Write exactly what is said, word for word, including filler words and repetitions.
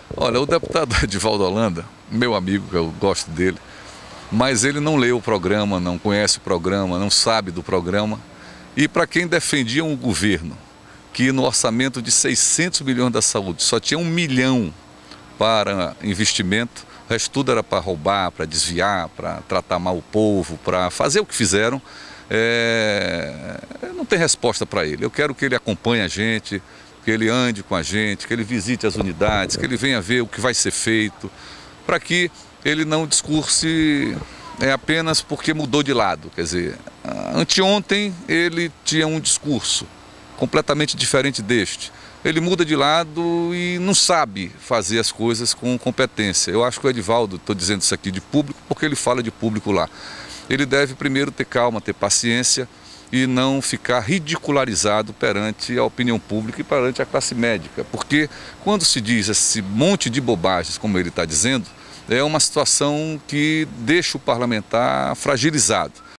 Olha, o deputado Edivaldo Holanda, meu amigo, que eu gosto dele, mas ele não leu o programa, não conhece o programa, não sabe do programa. E para quem defendia um governo que no orçamento de seiscentos milhões da saúde só tinha um milhão para investimento, o resto tudo era para roubar, para desviar, para tratar mal o povo, para fazer o que fizeram, é... não tem resposta para ele. Eu quero que ele acompanhe a gente, que ele ande com a gente, que ele visite as unidades, que ele venha ver o que vai ser feito, para que ele não discurse é, apenas porque mudou de lado. Quer dizer, anteontem ele tinha um discurso completamente diferente deste. Ele muda de lado e não sabe fazer as coisas com competência. Eu acho que o Edivaldo, estou dizendo isso aqui de público, porque ele fala de público lá. Ele deve primeiro ter calma, ter paciência e não ficar ridicularizado perante a opinião pública e perante a classe médica. Porque quando se diz esse monte de bobagens, como ele está dizendo, é uma situação que deixa o parlamentar fragilizado.